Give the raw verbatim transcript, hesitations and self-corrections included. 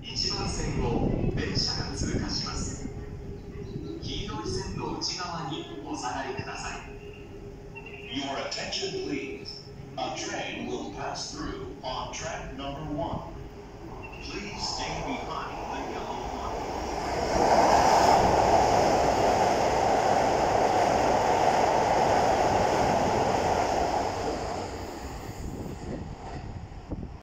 いちばん線を電車が通過します。黄色い線の内側にお下がりください。 Your attention, please. A train will pass through on track number one.